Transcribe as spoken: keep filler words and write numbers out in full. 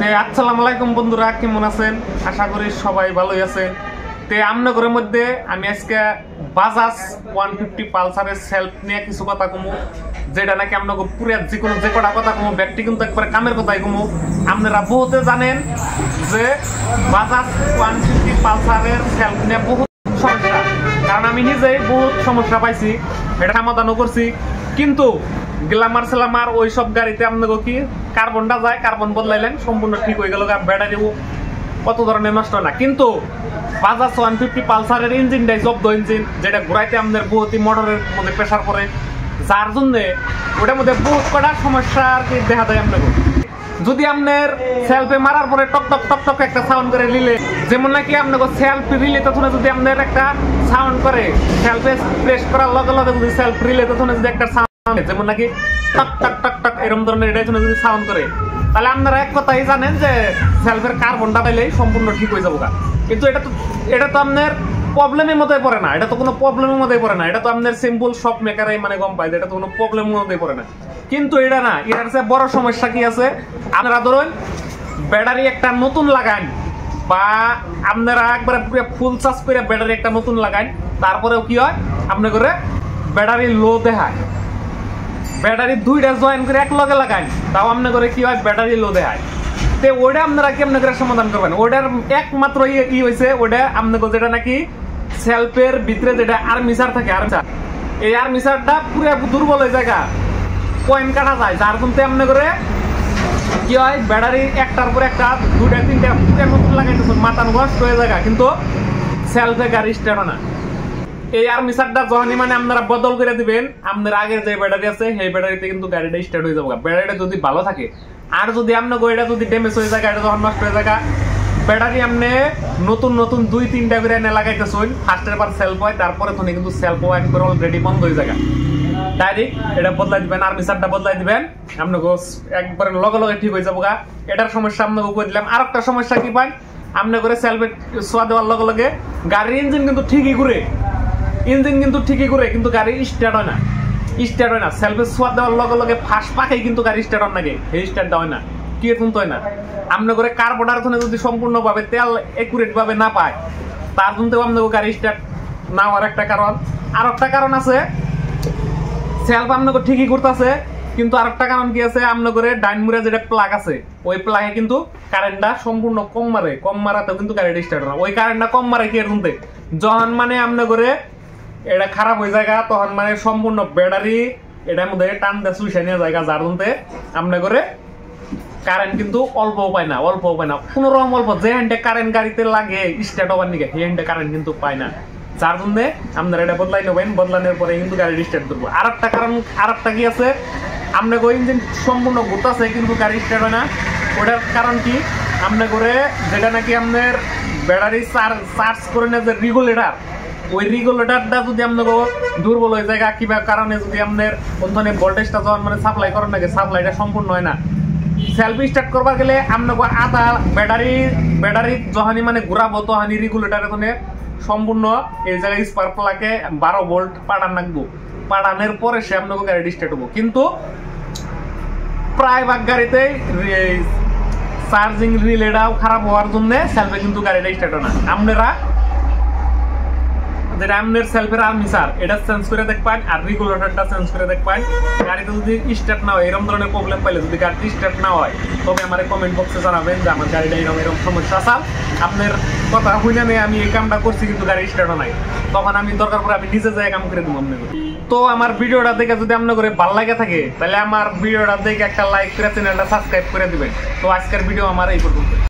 আসসালামু আলাইকুম বন্ধুরা, কেমন আছেন? আশা করি সবাই ভালোই আছেন। তে আমনগরের মধ্যে আমি আজকে বাজাজ ওয়ান ফিফটি পালসারের সেলফ নিয়ে কিছু কথা কমু, যেটা নাকি আপনাকে পুরো যে কোনো যে কটা কথা কমু ব্যাগটি কিন্তু একবারে কামের কথাই কমু। আপনারা বহুতে জানেন যে বাজাজ ওয়ান ফিফটি পালসারের সেলফ নিয়ে বহুত সমস্যা, কারণ আমি নিজেই বহুত সমস্যা পাইছি, এটা সমাধানও করছি। কিন্তু গ্ল্যামার সেলামার ওই সব গাড়িতে আপনাকে কি কার্বনটা যায়, কার্বন বদলাইলেন সম্পূর্ণ ঠিক হয়ে গেল, ব্যাটারিও কত ধরনের নষ্ট না। কিন্তু বাজাজ ওয়ান ফিফটি পালসারের ইঞ্জিনটাই জব্দ ইঞ্জিন, যেটা ঘুরাইতে আমাদের বহুতই মোটরের মধ্যে প্রেশার পড়ে, যার জন্য ওটার মধ্যে বহুত কটা সমস্যা আর কি দেখা যায়। আপনাকে যদি আপনার সেলফে মারার পরে টক টক টক টক একটা সাউন্ড করে নিলে, যেমন নাকি আপনাকে সেলফ রিলে তখন যদি আপনার একটা সাউন্ড করে, সেলফে প্রেস করার লগে লগে যদি সেলফ রিলে তখন যদি একটা সাউন্ড যেমন নাকি টক টক টক টক এরকম ধরনের এটা যদি সাউন্ড করে, তাহলে আপনারা এক কথাই জানেন যে সেলফের কার্বনটা পাইলেই সম্পূর্ণ ঠিক হয়ে যাবো। কিন্তু এটা তো এটা তো আপনার প্রবলেমের মধ্যে পড়ে না, এটা তো কোনো প্রবলেমের মধ্যে পড়ে না, এটা তো আপনার সিম্পল শপ মেকারাই মানে গম পায়, এটা তো কোনো প্রবলেমের মধ্যে পড়ে না। কিন্তু এটা না, এটার চেয়ে বড় সমস্যা কি আছে, আপনারা ধরুন ব্যাটারি একটা নতুন লাগান বা আপনারা একবারে পুরো ফুল চার্জ করে ব্যাটারি একটা নতুন লাগান, তারপরেও কি হয় আপনার করে ব্যাটারি লো দেখায়। ব্যাটারি দুইটা জয়েন করে এক লগে লাগান, তাও আপনার করে কি হয় ব্যাটারি লো দেখায়। তো ওটা আপনারা কেমন করে সমাধান করবেন? ওটার একমাত্র ই হয়েছে ওটা আপনাকে যেটা নাকি সেলফের ভিতরে যেটা আর্মিচার থাকে, আর্মিচার এই আর্মিচারটা পুরো দুর্বল হয়ে যায়, পয়েন্ট কাটা যায়, যার কিন্তু এমনি করে কি হয় ব্যাটারি একটার পর একটা দুটা তিনটা পুরো নতুন লাগাইতেছেন, মাথা নষ্ট হয়ে যায়, কিন্তু সেলফে গাড়ি স্টার্ট হয় না। এই আর্মিচারটা যখনই মানে আপনারা বদল করে দিবেন, আপনার আগের যে ব্যাটারি আছে সেই ব্যাটারিতে কিন্তু গাড়িটা স্টার্ট হয়ে যাবে। ব্যাটারিটা যদি ভালো থাকে, আর যদি আপনার গাড়িটা যদি ড্যামেজ হয়ে যায়, গাড়িটা যখন নষ্ট হয়ে যায়, ব্যাটারি আপনি নতুন নতুন দুই তিনটা করে এনে লাগাইতেছেন, ফার্স্টের পর সেলফ হয়, তারপরে তো কিন্তু সেলফও একবার অলরেডি বন্ধ হয়ে যায়। ডাইরেক্ট এটা বদলাই দিবেন, আর্মিচারটা বদলাই দিবেন, আপনাকে একবারে লগে লগে ঠিক হয়ে যাবো। এটার সমস্যা আপনাকে করে দিলাম। আর একটা সমস্যা কি পাই, আপনি করে সেলফে ছোঁয়া দেওয়ার লগে লগে গাড়ির ইঞ্জিন কিন্তু ঠিকই ঘুরে, ইঞ্জিন কিন্তু ঠিকই ঘুরে, কিন্তু গাড়ি স্টার্ট হয় না, স্টার্ট হয় না। সেলফে ছোঁয়া দেওয়ার লগে লগে ফাঁস পাকেই কিন্তু গাড়ি স্টার্ট হয় না, এই স্টার্ট হয় না, কি কিন্তু হয় না। আপনার করে কার্বোরেটর যদি সম্পূর্ণভাবে তেল একুরেট ভাবে না পায়, তার জন্য আপনাকে গাড়ি স্টার্ট না হওয়ার একটা কারণ। আর একটা কারণ আছে, সেলফ আপনাকে ঠিকই করতেছে, কিন্তু আরেকটা কারণ কি আছে, আপনার করে ডাইনমুরে যেটা প্লাগ আছে, ওই প্লাগে কিন্তু কারেন্টটা সম্পূর্ণ কম মারে, কম মারাতেও কিন্তু গাড়িটা স্টার্ট হয় না। ওই কারেন্টটা কম মারে কি এর জন্য, যখন মানে আপনার করে এটা খারাপ হয়ে যায়, তখন মানে সম্পূর্ণ ব্যাটারি এটার মধ্যে টান দিয়ে চুষে নিয়ে যায়, যার জন্য আপনার করে কারেন্ট কিন্তু অল্প পায় না, অল্প পায় না, কোন রকম অল্প, যে হ্যান্ডে কারেন্ট গাড়িতে লাগে স্টার্ট হবার নিকে সেই হ্যান্ডে কারেন্ট কিন্তু পায় না, যার জন্য আপনারা এটা বদলাই নেবেন, বদলানোর পরে কিন্তু গাড়ি স্টার্ট করবো। আর একটা কারণ, আর একটা কি আছে, আপনাকে ইঞ্জিন সম্পূর্ণ ঘুরতেছে কিন্তু গাড়ি স্টার্ট হয় না, ওটার কারণ কি, আপনার করে যেটা নাকি আপনার ব্যাটারি চার্জ করে না যে রেগুলেটর, ওই রেগুলেটরটা যদি আপনাকে দুর্বল হয়ে যায় কিংবা কারণে যদি আপনার ওখানে ভোল্টেজটা যখন মানে সাপ্লাই করেন নাকি, সাপ্লাইটা সম্পূর্ণ হয় না, সেলফ স্টার্ট করবার গেলে আপনাকে আধা ব্যাটারি ব্যাটারি যখনই মানে ঘুরাবো তখনই রেগুলেটর ওখানে সম্পূর্ণ এই জায়গায় স্পার্ক প্লাগে বারো ভোল্ট পাঠান রাখবো, পাঠানোর পরে সে আপনাকে গাড়ি স্টার্ট হবো। কিন্তু প্রায় ভাগ গাড়িতেই চার্জিং রিলেটাও খারাপ হওয়ার জন্য সেলফে কিন্তু গাড়িটা স্টার্ট হয় না। আপনারা যেটা আপনার সেলফের আর্মিচার এটা চেঞ্জ করে দেখবেন, আর রেগুলেটরটা চেঞ্জ করে দেখবেন। গাড়িতে যদি স্টার্ট না হয়, এরকম ধরনের প্রবলেম পাইলে যদি গাড়িটি স্টার্ট না হয়, তবে আমার কমেন্ট বক্সে জানাবেন যে আমার গাড়িটা এরকম এরকম সমস্যা আছে, আপনার কথা হইলে নেই আমি এই কামটা করছি কিন্তু গাড়ি স্টার্টও নাই, তখন আমি দরকার পড়ে আমি নিজে যাই কাম করে দেবো আপনাকে। তো আমার ভিডিওটা দেখে যদি আপনার করে ভালো লাগে থাকে, তাহলে আমার ভিডিওটা দেখে একটা লাইক করে চ্যানেলটা সাবস্ক্রাইব করে দিবেন। তো আজকের ভিডিও আমার এই পর্যন্ত।